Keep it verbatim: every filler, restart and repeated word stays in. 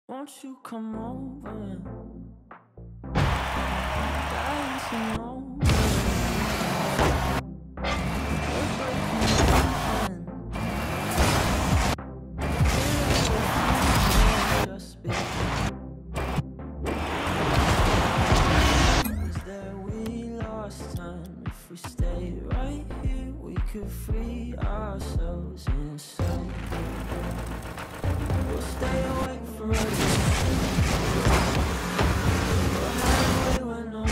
Won't you come over? Dancing over. We're breaking open. Just begin. Is there we lost time? If we stay right here, we could free ourselves inside. We'll stay awake forever. We'll hide away when no